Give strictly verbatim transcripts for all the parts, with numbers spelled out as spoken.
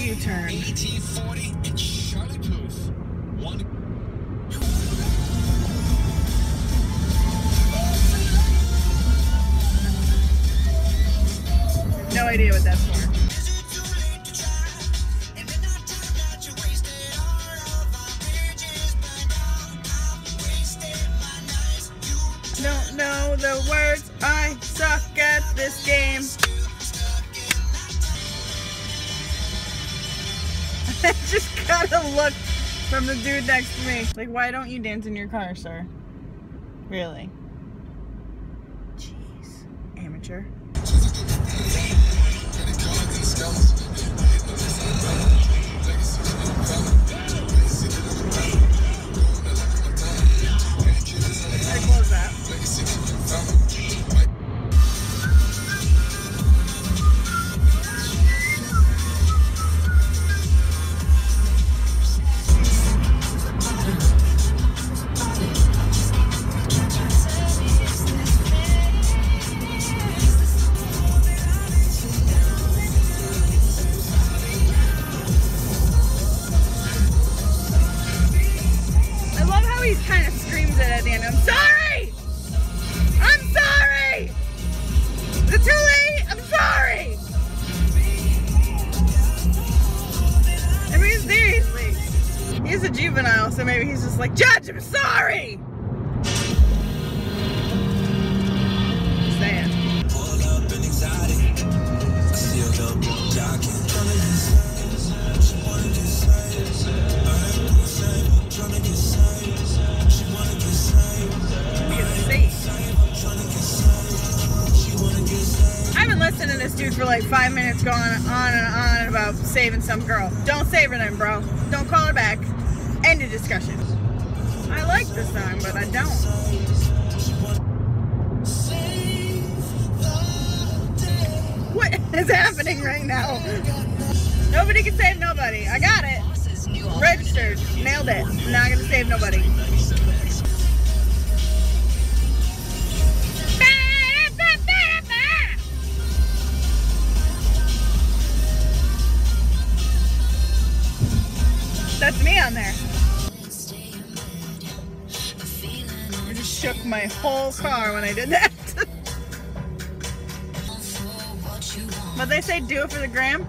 U-turn. eighteen forty and Charlie Puth. One. No idea what that's for. Don't know the words. I suck at this game. I just got a look from the dude next to me. Like, why don't you dance in your car, sir? Really? Jeez. Amateur. I close that. He kind of screams it at the end. I'm sorry! I'm sorry! Is it too late? I'm sorry! I mean, seriously. He's a juvenile, so maybe he's just like, Judge, I'm sorry! Just saying. Pull up in exotic. I still go jogging. Trying to get saved. She wanna get saved. I ain't gonna save her. Trying to get saved. I've been listening to this dude for like five minutes going on and on about saving some girl. Don't save her then, bro. Don't call her back. End of discussion. I like this song, but I don't. What is happening right now? Nobody can save nobody. I got it. Registered. Nailed it. I'm not gonna save nobody. That's me on there. I just shook my whole car when I did that. But they say do it for the gram.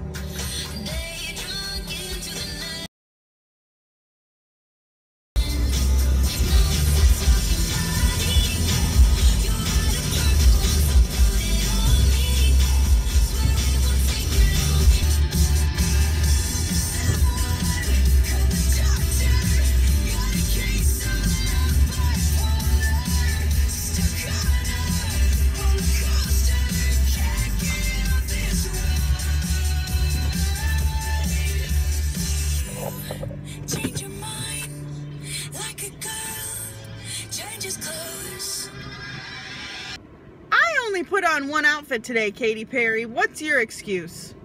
Put on one outfit today, Katy Perry. What's your excuse?